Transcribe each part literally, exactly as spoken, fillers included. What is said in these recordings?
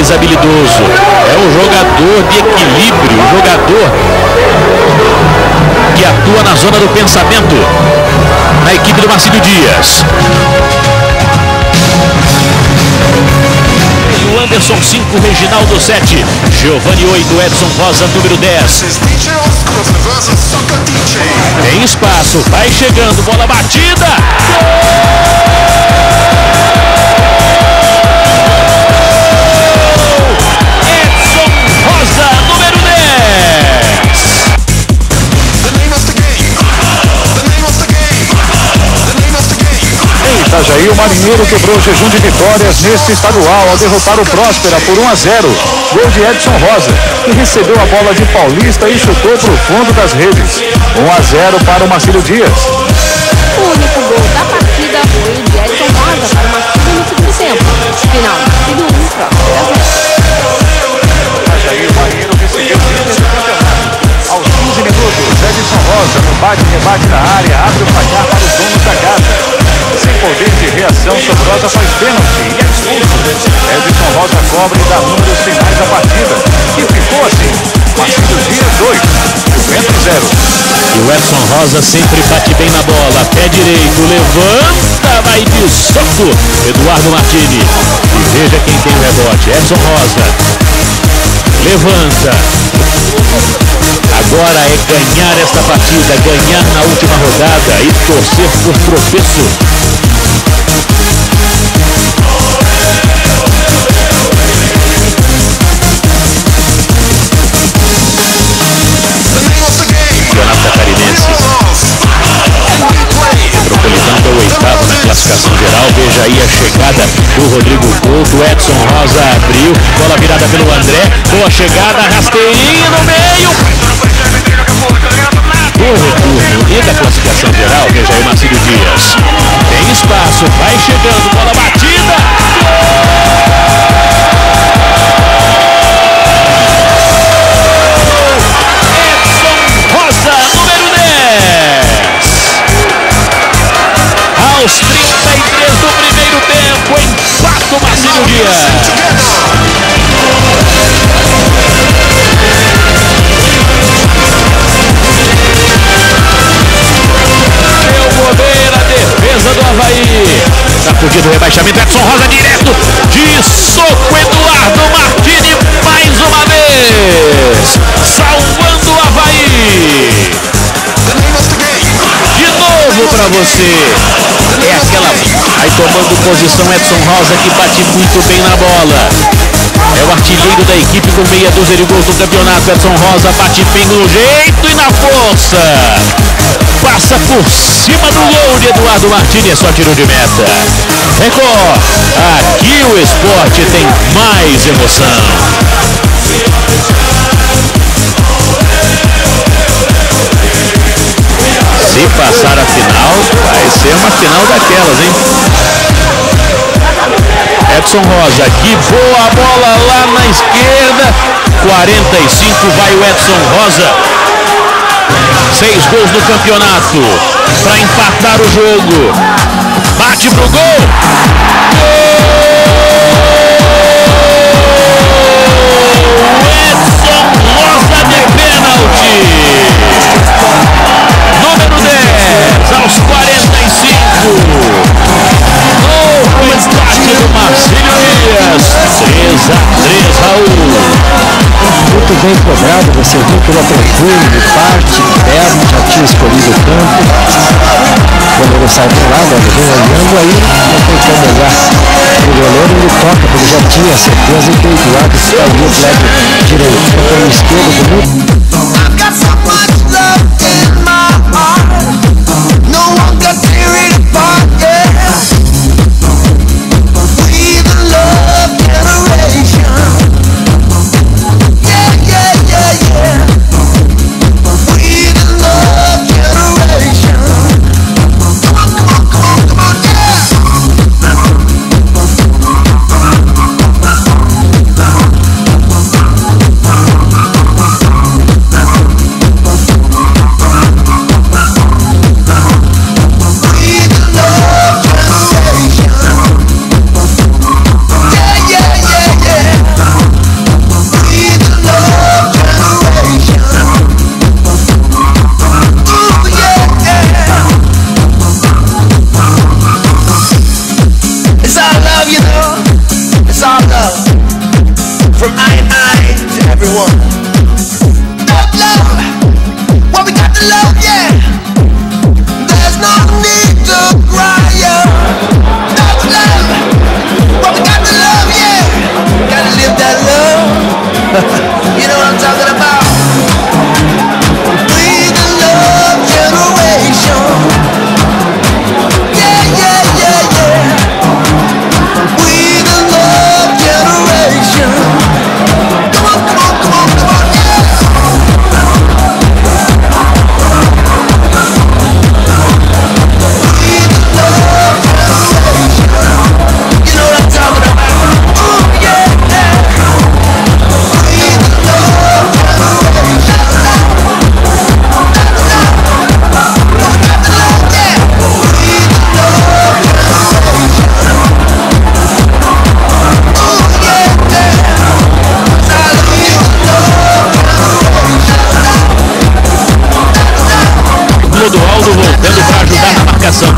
mais habilidoso. É um jogador de equilíbrio, um jogador que atua na zona do pensamento na equipe do Marcílio Dias. O Anderson cinco, Reginaldo sete, Giovanni oito, Edson Rosa número dez. Tem espaço, vai chegando, bola batida. Gol! Edson Rosa número dez. Em Itajaí, o Marinheiro quebrou o jejum de vitórias neste estadual ao derrotar o Próspera por um a zero. Gol de Edson Rosa, que recebeu a bola de Paulista e chutou para o fundo das redes. um a zero para o Marcílio Dias. O único gol da partida foi o de Edson Rosa para o Marcílio no segundo tempo. Final, Marcílio um, Próspera zero. Itajaí, o Marinheiro recebeu o líder do campeonato. Aos quinze minutos, Edson Rosa, no bate-rebate na área, abre o placar para os donos da casa. Sem poder de reação, Sobrosa faz pênalti e é expulso. Edson Rosa cobra e dá números finais da partida. E ficou assim: Marcílio Dias dois, Juventus zero. E o Edson Rosa sempre bate bem na bola. Pé direito, levanta, vai de soco. Eduardo Martini. E veja quem tem o rebote. Edson Rosa. Levanta. Agora é ganhar esta partida, ganhar na última rodada e torcer por tropeço. Campeonato Catarinense. Metropolitano é o oitavo na classificação geral. Veja aí a chegada do Rodrigo Couto. Edson Rosa abriu, bola virada pelo André. Boa chegada, rasteirinho no meio. O retorno e da classificação geral, veja aí o Marcílio Dias. Tem espaço, vai chegando, bola batida. Edson Rosa, número dez. Aos trinta e três do primeiro tempo, empata o Marcílio Dias. Defesa do Avaí. Sacudido o rebaixamento. Edson Rosa direto. De soco. Eduardo Martini mais uma vez. Salvando o Avaí. De novo pra você. É aquela. Aí tomando posição Edson Rosa, que bate muito bem na bola. É o artilheiro da equipe com meia dúzia de gols no campeonato. Edson Rosa bate bem no jeito e na força. Passa por cima do gol de Eduardo Martini, é só tiro de meta. Record, aqui o esporte tem mais emoção. Se passar a final, vai ser uma final daquelas, hein? Edson Rosa, que boa bola lá na esquerda. quarenta e cinco vai o Edson Rosa. Seis gols no campeonato para empatar o jogo. Bate pro gol. Gol! Edson Rosa de pênalti. Número dez aos quarenta e cinco. Novo empate do Marcílio Dias. três a três, Raul. Muito bem cobrado, você viu que ele é tranquilo, de parte, perto, já tinha escolhido o campo. Quando ele sai do lado, ele vem olhando, aí não tem como olhar o goleiro, ele toca, porque já tinha certeza que o Eduardo estaria o lado direito, pelo esquerdo do mundo.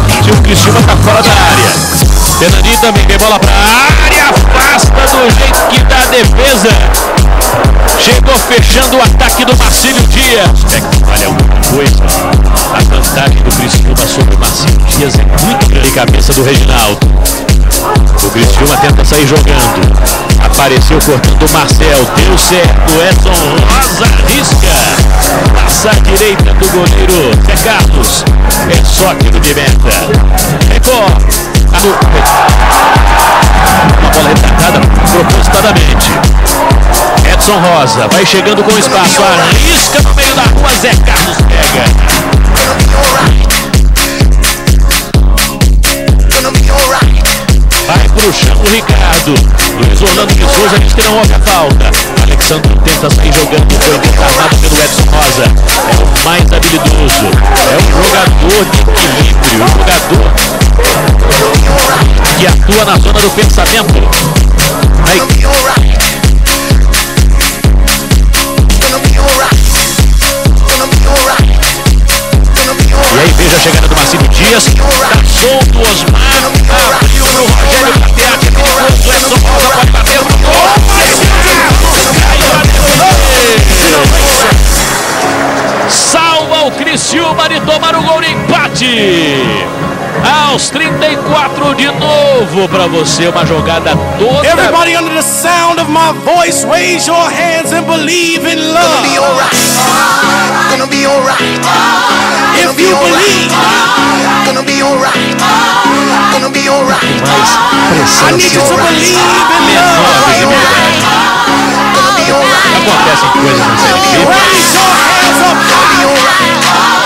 Se o Criciúma está fora da área. Fernandinho também tem bola para a área. Afasta do jeito que dá a defesa. Chegou fechando o ataque do Marcílio Dias. É que vale alguma coisa. A vantagem do Criciúma sobre o Marcílio Dias é muito grande. Cabeça do Reginaldo. O Criciúma tenta sair jogando. Apareceu cortando o Marcel. Deu certo. Edson Rosa arrisca. Passa à direita do goleiro Zé Carlos. É só tiro de meta. Record. Uma bola retardada propositadamente. Edson Rosa vai chegando com espaço. Arrisca no meio da rua. Zé Carlos pega. Vai pro chão o Ricardo. Luiz Orlando de Souza diz que não houve a falta. Alexandre tenta sair jogando. Foi desarmado pelo Edson Rosa. É o mais habilidoso. É um jogador de equilíbrio. Um jogador que atua na zona do pensamento. Aí. E aí veja a chegada do Marcílio Dias. Tá solto o Osmar. Abriu no Rogério bater. É perigoso. Edson Rosa pode bater no gol. Salva o Criciúma de tomar o gol de empate. Aos trinta e quatro de novo para você, uma jogada toda. Everybody under the sound of my voice, raise your hands and believe in love. Gonna be alright. Gonna be alright. If you believe, gonna be alright. Gonna be alright. I need you to believe in love. Acontecem coisas na Série B. Raise your hands up. Gonna be alright.